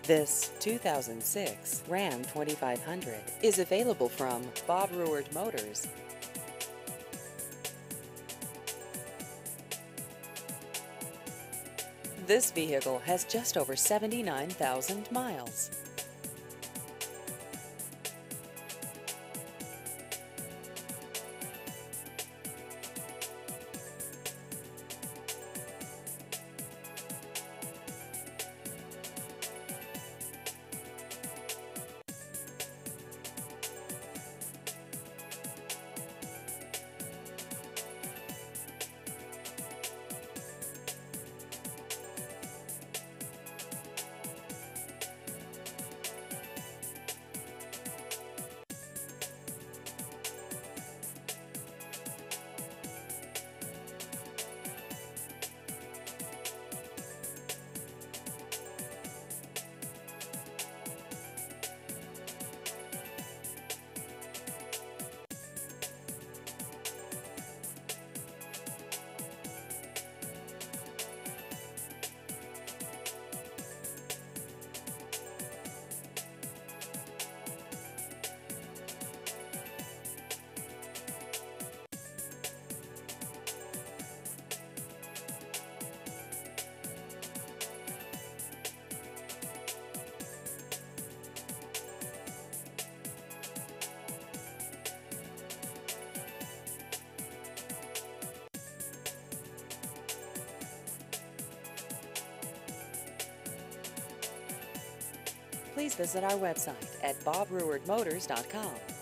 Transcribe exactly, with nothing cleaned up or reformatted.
This two thousand six Ram twenty-five hundred is available from Bob Ruard Motors. This vehicle has just over seventy-nine thousand miles. Please visit our website at bob ruard motors dot com.